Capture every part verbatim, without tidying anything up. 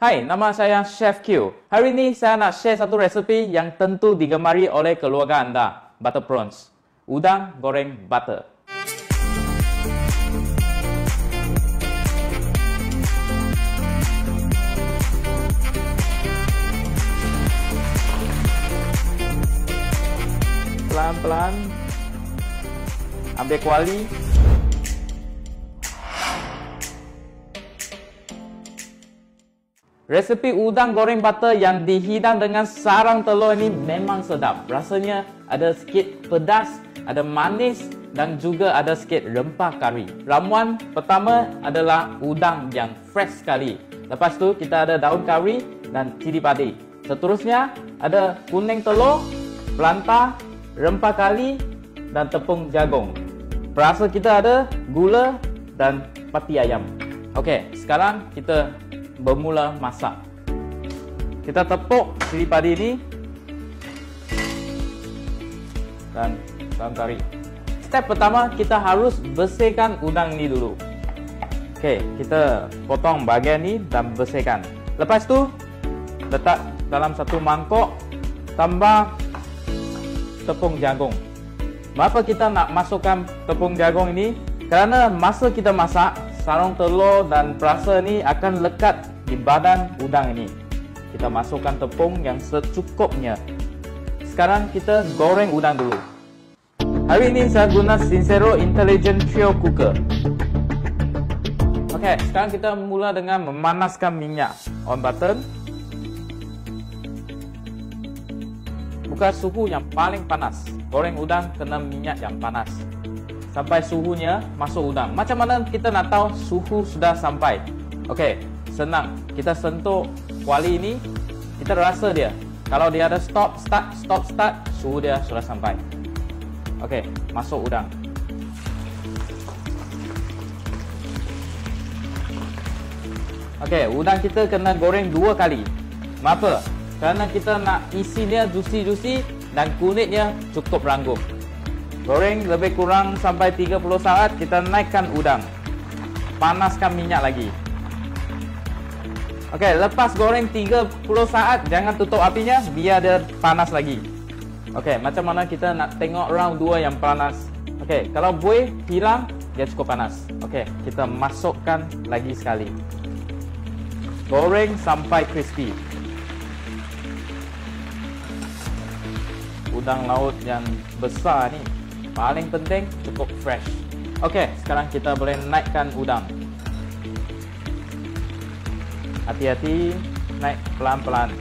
Hai, nama saya Chef Q. Hari ini saya nak share satu resepi yang tentu digemari oleh keluarga anda. Butter prawns. Udang goreng butter. Pelan-pelan ambil kuali. Resepi udang goreng butter yang dihidang dengan sarang telur ini memang sedap. Rasanya ada sikit pedas, ada manis dan juga ada sikit rempah kari. Ramuan pertama adalah udang yang fresh sekali. Lepas tu kita ada daun kari dan cili padi. Seterusnya ada kuning telur, pelantah, rempah kari dan tepung jagung. Perasa kita ada gula dan pati ayam. Okey, sekarang kita bermula masak. Kita tepuk cili padi ini dan daun kari. Step pertama, kita harus bersihkan udang ini dulu. Okey, kita potong bahagian ini dan bersihkan. Lepas tu letak dalam satu mangkok, tambah tepung jagung. Mengapa kita nak masukkan tepung jagung ini? Kerana masa kita masak, sarung telur dan perasa ni akan lekat di badan udang ini. Kita masukkan tepung yang secukupnya. Sekarang kita goreng udang dulu. Hari ini saya guna Sincero Intelligent Trio Cooker. Okey, sekarang kita mula dengan memanaskan minyak. On button. Buka suhu yang paling panas. Goreng udang kena minyak yang panas sampai suhunya masuk udang. Macam mana kita nak tahu suhu sudah sampai? Okey, senang. Kita sentuh kuali ini, kita rasa dia. Kalau dia ada stop, start, stop, start, suhu dia sudah sampai. Okey, masuk udang. Okey, udang kita kena goreng dua kali. Mengapa? Kerana kita nak isi dia juicy-juicy dan kulitnya cukup ranggup. Goreng lebih kurang sampai tiga puluh saat, kita naikkan udang. Panaskan minyak lagi. Okey, lepas goreng tiga puluh saat, jangan tutup apinya, biar dia panas lagi. Okey, macam mana kita nak tengok round dua yang panas? Okey, kalau buih hilang, dia cukup panas. Okey, kita masukkan lagi sekali. Goreng sampai crispy. Udang laut yang besar ni paling penting cukup fresh. Okey, sekarang kita boleh naikkan udang. Hati-hati, naik pelan-pelan.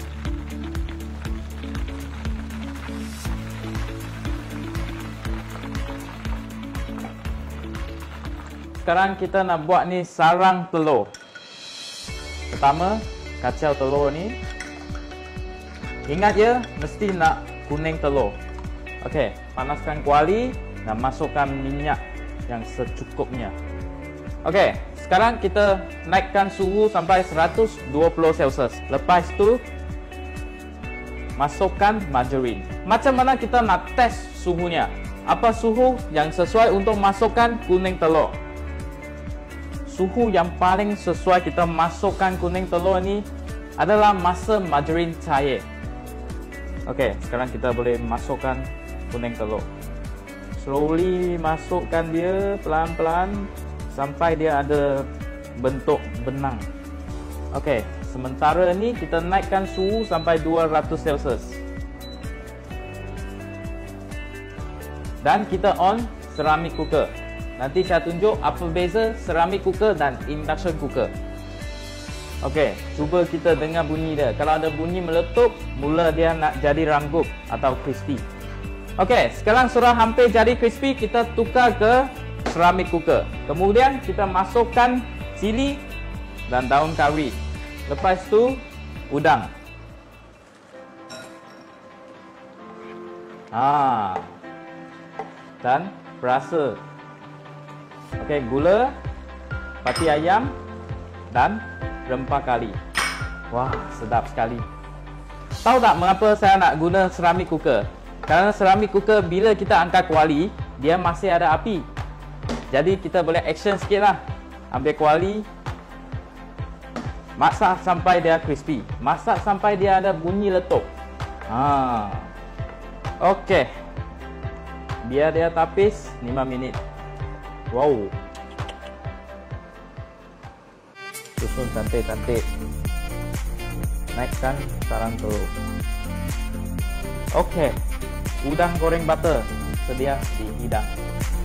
Sekarang kita nak buat ni sarang telur. Pertama, kacau telur ni. Ingat ya, mesti nak kuning telur. Okey, panaskan kuali dan masukkan minyak yang secukupnya. Okey, sekarang kita naikkan suhu sampai seratus dua puluh Celsius. Lepas tu masukkan margarin. Macam mana kita nak test suhunya? Apa suhu yang sesuai untuk masukkan kuning telur? Suhu yang paling sesuai kita masukkan kuning telur ni adalah masa margarin cair. Okey, sekarang kita boleh masukkan kuning telur. Slowly masukkan dia pelan-pelan sampai dia ada bentuk benang. Okey, sementara ni kita naikkan suhu sampai dua ratus Celsius. Dan kita on ceramic cooker. Nanti saya tunjuk apa beza ceramic cooker dan induction cooker. Okey, cuba kita dengar bunyi dia. Kalau ada bunyi meletup, mula dia nak jadi ranggup atau crispy. Okey, sekarang sudah hampir jadi crispy, kita tukar ke ceramic cooker. Kemudian kita masukkan cili dan daun kari. Lepas tu udang. Ah. Dan perasa. Okey, gula, pati ayam dan rempah kari. Wah, sedap sekali. Tahu tak mengapa saya nak guna ceramic cooker? Kerana ceramic cooker bila kita angkat kuali, dia masih ada api. Jadi kita boleh action sikit lah. Ambil kuali, Masak sampai dia crispy. Masak sampai dia ada bunyi letup. Ha. Okey. Biar dia tapis lima minit. Wow. Susun cantik-cantik. Naikkan sekarang tu. Okey. Udang goreng butter sedia dihidang.